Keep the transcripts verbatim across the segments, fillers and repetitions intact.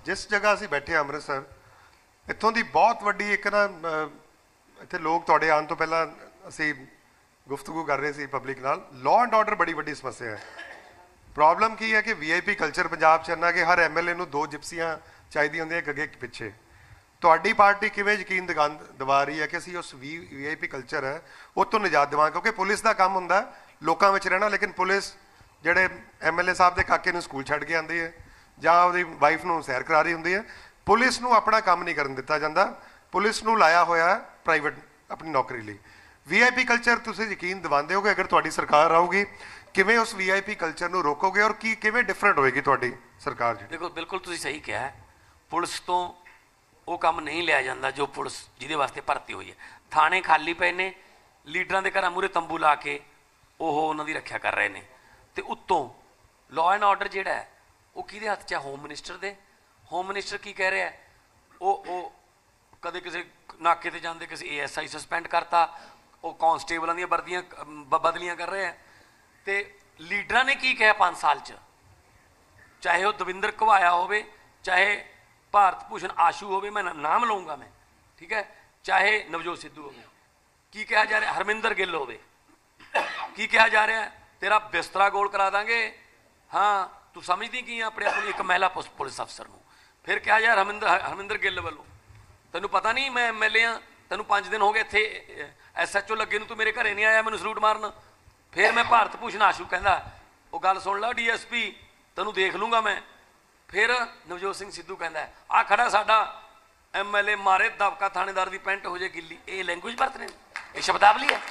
जिस जगह असीं बैठे अमृतसर, इत्थों की बहुत वड्डी एक ना इत्थे लोग तुहाडे आउण तो पहलां असीं गुफ्तगू कर रहे थे पब्लिक नाल, लॉ एंड ऑर्डर बड़ी वड्डी समस्या है। प्रॉब्लम की है कि V I P culture Punjab च इन्ना कि हर एम एल ए नूं दो जिप्सियां चाहिदी होंदियां एक अगे एक पिछे। तुहाडी पार्टी किवें यकीन दिखा दिवा रही है कि असीं उस V V I P culture है वो तो निजात देवांगे? क्योंकि पुलिस का काम हुंदा लोकां विच रहना, लेकिन पुलिस जिहड़े एम एल ए साहब के काके नूं स्कूल छड्ड के आंदी है जां उहदी वाइफ नूं सैर करा रही हुंदी है, पुलिस नूं अपना काम नहीं करन दिता जांदा। पुलिस नूं लाया होया प्राइवेट अपनी नौकरी लई। वी आई पी कल्चर तुसीं यकीन दिवांदे हो कि अगर तुहाडी सरकार आऊगी किवें उस वी आई पी कल्चर नूं रोकोगे और की किवें डिफरेंट होएगी तुहाडी सरकार? जी देखो, बिल्कुल तुसीं सही कहा है, पुलिस तो वो काम नहीं लिया जाता जो पुलिस जिहदे वास्ते भर्ती हुई है। थाने खाली पे ने, लीडरां दे घरां मूहरे तंबू ला के ओह उन्हां दी रक्षा कर रहे हैं, तो उत्तों लॉ एंड ऑर्डर जिहड़ा है वो किहदे हत्थ च है? होम मिनिस्टर दे। होम मिनिस्टर की कह रहा है? वो वो कदे किसी नाके ते जांदे किसी ए एस आई सस्पेंड करता, वो कांस्टेबलों दी वर्दियां बदलियां कर रहे हैं। तो लीडरां ने की कहा पाँच साल च, चाहे वो दविंदर घवाया होवे, चाहे भारत भूषण आशू होवे, मैं नाम लूँगा मैं, ठीक है, चाहे नवजोत सिद्धू होवे, की कहा जा रहा है? हरमिंदर गिल होवे, की कहा जा रहा है? तेरा बिस्तरा गोल करा देंगे। हाँ, तू समझदी की अपने अपनी एक महिला पुलिस अफसर नूं। फिर कहा जा हरमिंदर हरमिंदर गिल वालों, तेनों पता नहीं मैं एम एल ए हाँ, तेनों पाँच दिन हो गए इत्थे एस एच ओ लगे नूं, तू मेरे घरे नहीं आया मैनूं सलूट मारन। फिर मैं भारत भूषण आशू कहंदा वो गल सुन ला डी एस पी, तेनों देख लूँगा मैं। फिर नवजोत सिंह सिद्धू कहता है आ खड़ा साडा एम एल ए मारे दबका थानेदार की पेंट हो जाए गिल्ली। ये लैंगुएज बरतने, ये शब्दावली है।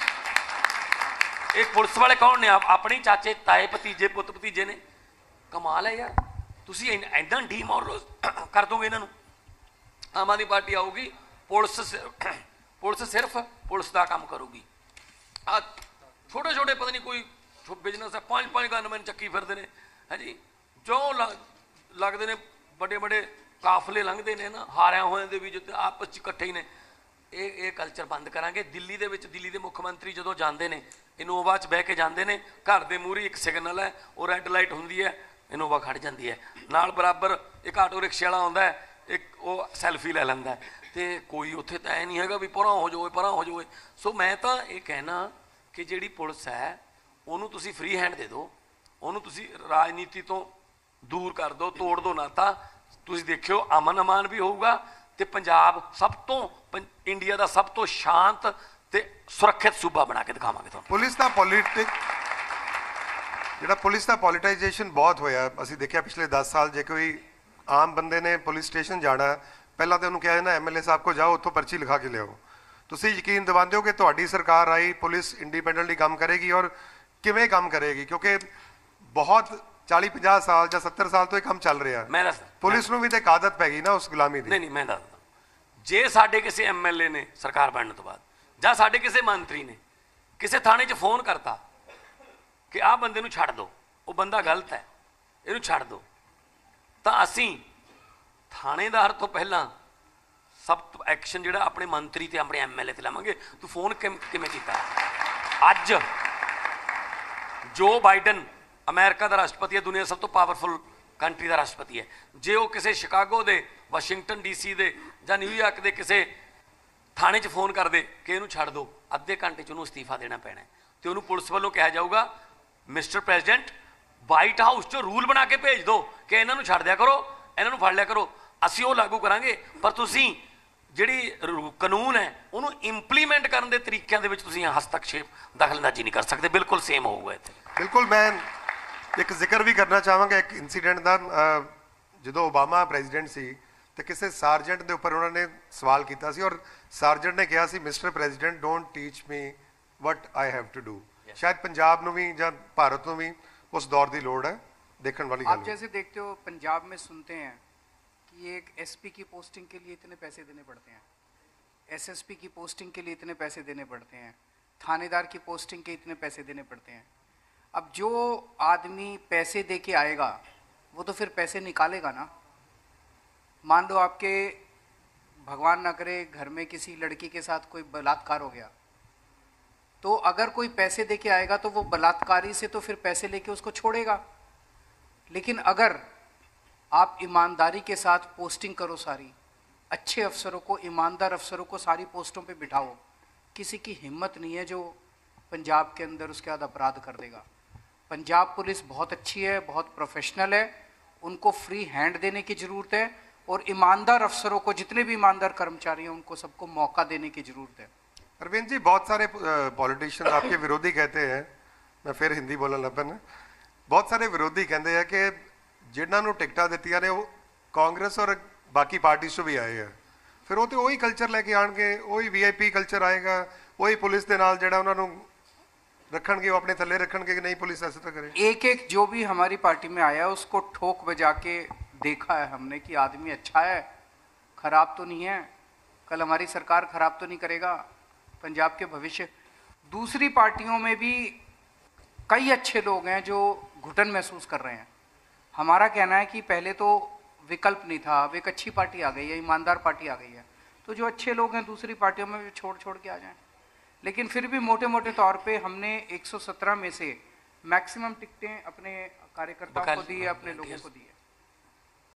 एक पुलिस वाले कौन ने? आप अपने चाचे ताए भतीजे पुत भतीजे ने। कमाल है यार, तुसी इदां डीमोरल कर दोगे इन्हों। आम आदमी पार्टी आऊगी, पुलिस पुलिस सिर्फ पुलिस का काम करूगी। आ छोटे छोटे पता नहीं कोई बिजनेस है, पाँच पाँच गनमैन चक्की फिरते हैं, है जी, जो लगते हैं बड़े बड़े काफले लंघते हैं ना, हारिया होए दे भी जो आपस च इकट्ठे ही ने। ये ये कल्चर बंद करांगे। दिल्ली दे विच दिल्ली के मुख्यमंत्री जो जाते हैं इनोवा च बह के जाते हैं, घर के मूहरे एक सिग्नल है, वो रैड लाइट होंगी है, इनोवा खड़ जाती है, नाल बराबर एक आटो रिक्शे वाला आता है, एक वो सैल्फी ले लैंदा है, तो कोई उत्थे तो ऐ नहीं है भी परां हो जाओ परां हो जाओ। सो मैं तो ये कहना कि जिहड़ी पुलिस है उन्होंने तुसी फ्री हैंड दे दो, उन्होंने तुसी राजनीति तो दूर कर दो, तोड़ दो नाता। तुसी देखियो अमन अमान भी होगा, तो पंजाब सब तो इंडिया का सब तो शांत ते सुरक्षित सूबा बना के दिखावांगे तुहानूं। पुलिस का पॉलिटिक जिहड़ा पुलिस का पॉलिटाइजेशन बहुत होया, असीं देखिया पिछले दस साल। जे कोई आम बंदे ने पुलिस स्टेशन जाना, पहला तो उन्होंने कहा ना एम एल ए साहब को जाओ उत्थों पर्ची लिखा के लियाओ। तुसीं यकीन दिवांदे हो कि तुहाडी सरकार आई, पुलिस इंडिपेंडेंटली काम करेगी और किवें काम करेगी? क्योंकि बहुत चाली पचास साल या सत्तर साल तो ये काम चल रहा है। मैं दस पुलिस नूं भी तो एक आदत पै गई ना उस गुलामी दी। नहीं नहीं, मैं दसदा, जे साडे किसी एम एल ए ने सरकार बनने तो बाद जां साडे किसी मंत्री ने किसी थाने च फोन करता कि आ बंदे नूं छड्ड दो, वो बंदा गलत है, इहनूं छड्ड दो, तो असीं थानेदार तो पहला सब तो एक्शन जिहड़ा अपने मंत्री ते अपने एम एल ए ते लवांगे। तू फोन किवें कीता? अज जो बाइडन अमेरिका का राष्ट्रपति है, दुनिया सब तो पावरफुल कंट्री का राष्ट्रपति है, जे वो किसी शिकागो दे, वाशिंगटन डी सी दे जां न्यूयॉर्क दे किसी थाने च फोन कर दे कि इहनूं छड्ड दो, अद्धे घंटे च उहनूं अस्तीफा देना पैना है। तो उन्होंने पुलिस वालों कहा जाऊगा मिस्टर प्रेजिडेंट वाइट हाउस चो रूल बना के भेज दो कि इन्हों छड्ड दिया करो, इन्हों फड़ लिया करो, असीं वो लागू करांगे। पर तुसीं जिहड़ी कानून है उन्होंने इंप्लीमेंट करने के तरीकों के विच तुसीं हस्तक्षेप दखलअंदाजी नहीं कर सकते। बिल्कुल सेम होऊगा इत्थे। बिल्कुल। मैं एक जिक्र भी करना चाहांगा एक इंसीडेंट का। जो ओबामा प्रेजिडेंट सी तो किसी सार्जेंट के उपर उन्होंने सवाल किया सी और सार्जेंट ने कहा सी mister president don't teach me what I have to do. शायद पंजाब नूं भी जां भारत नूं भी उस दौर की लोड़ है, देखने वाली गल। आप जैसे देखते हो पंजाब में सुनते हैं कि एक एसपी की पोस्टिंग के लिए इतने पैसे देने पड़ते हैं, एसएसपी की पोस्टिंग के लिए इतने पैसे देने पड़ते हैं, थानेदार की पोस्टिंग के इतने पैसे देने पड़ते हैं। अब जो आदमी पैसे दे के आएगा वो तो फिर पैसे निकालेगा ना। मान लो आपके भगवान ना करे घर में किसी लड़की के साथ कोई बलात्कार हो गया, तो अगर कोई पैसे दे के आएगा तो वो बलात्कारी से तो फिर पैसे लेके उसको छोड़ेगा। लेकिन अगर आप ईमानदारी के साथ पोस्टिंग करो सारी, अच्छे अफसरों को, ईमानदार अफसरों को सारी पोस्टों पे बिठाओ। किसी की हिम्मत नहीं है जो पंजाब के अंदर उसके बाद अपराध कर देगा। पंजाब पुलिस बहुत अच्छी है, बहुत प्रोफेशनल है, उनको फ्री हैंड देने की ज़रूरत है और ईमानदार अफसरों को, जितने भी ईमानदार कर्मचारी हैं उनको सबको मौका देने की ज़रूरत है। अरविंद जी, बहुत सारे पॉलिटिशियन आपके विरोधी कहते हैं, मैं फिर हिंदी बोलन लग पैना, बहुत सारे विरोधी कहते हैं कि जिन्हों ਨੂੰ ਟਿਕਟਾਂ ਦਿੱਤੀਆਂ ਨੇ ਉਹ ਕਾਂਗਰਸ ਔਰ ਬਾਕੀ ਪਾਰਟੀ ਤੋਂ ਵੀ ਆਏ ਆ, ਫਿਰ ਉਹ ਤੇ ਉਹੀ ਕਲਚਰ ਲੈ ਕੇ ਆਣਗੇ, ਉਹੀ ਵੀਆਈਪੀ ਕਲਚਰ ਆਏਗਾ, ਉਹੀ ਪੁਲਿਸ ਦੇ ਨਾਲ ਜਿਹੜਾ ਉਹਨਾਂ ਨੂੰ रखेंगे, वो अपने थल्ले रखेंगे कि नहीं पुलिस ऐसे तो करे। एक एक जो भी हमारी पार्टी में आया उसको ठोक बजा के देखा है हमने कि आदमी अच्छा है, खराब तो नहीं है, कल हमारी सरकार खराब तो नहीं करेगा पंजाब के भविष्य। दूसरी पार्टियों में भी कई अच्छे लोग हैं जो घुटन महसूस कर रहे हैं। हमारा कहना है कि पहले तो विकल्प नहीं था, अब एक अच्छी पार्टी आ गई है, ईमानदार पार्टी आ गई है, तो जो अच्छे लोग हैं दूसरी पार्टियों में भी छोड़ छोड़ के आ जाएं। लेकिन फिर भी मोटे मोटे तौर पे हमने एक सौ सत्रह में से मैक्सिमम टिकटें अपने कार्यकर्ताओं को दी है, अपने लोगों को दी है।